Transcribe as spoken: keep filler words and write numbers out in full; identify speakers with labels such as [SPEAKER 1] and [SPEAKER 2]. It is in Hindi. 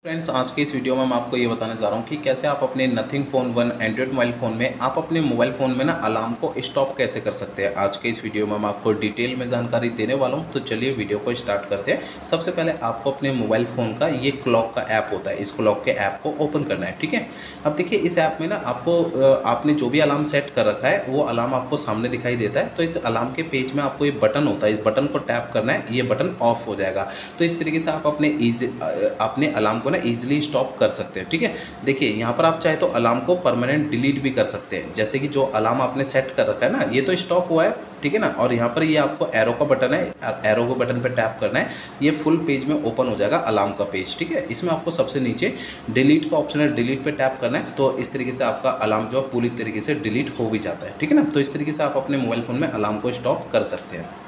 [SPEAKER 1] फ्रेंड्स, आज के इस वीडियो में मैं आपको ये बताने जा रहा हूँ कि कैसे आप अपने Nothing Phone one Android mobile phone में आप अपने मोबाइल फ़ोन में ना अलार्म को स्टॉप कैसे कर सकते हैं। आज के इस वीडियो में मैं आपको डिटेल में जानकारी देने वाला हूँ। तो चलिए वीडियो को स्टार्ट करते हैं। सबसे पहले आपको अपने मोबाइल फ़ोन का ये क्लॉक का ऐप होता है, इस क्लॉक के ऐप को ओपन करना है। ठीक है, अब देखिए इस ऐप में ना आपको आपने जो भी अलार्म सेट कर रखा है वो अलार्म आपको सामने दिखाई देता है। तो इस अलार्म के पेज में आपको ये बटन होता है, इस बटन को टैप करना है, ये बटन ऑफ हो जाएगा। तो इस तरीके से आप अपने ईजी अपने अलार्म को ना ईजिली स्टॉप कर सकते हैं। ठीक है, देखिए यहाँ पर आप चाहे तो अलार्म को परमानेंट डिलीट भी कर सकते हैं। जैसे कि जो अलार्म आपने सेट कर रखा है ना, ये तो स्टॉप हुआ है, ठीक है ना, और यहाँ पर ये आपको एरो का बटन है, एरो के बटन पर टैप करना है, ये फुल पेज में ओपन हो जाएगा अलार्म का पेज। ठीक है, इसमें आपको सबसे नीचे डिलीट का ऑप्शन है, डिलीट पे टैप करना है। तो इस तरीके से आपका अलार्म जो पूरी तरीके से डिलीट हो भी जाता है। ठीक है ना, तो इस तरीके से आप अपने मोबाइल फ़ोन में अलार्म को स्टॉप कर सकते हैं।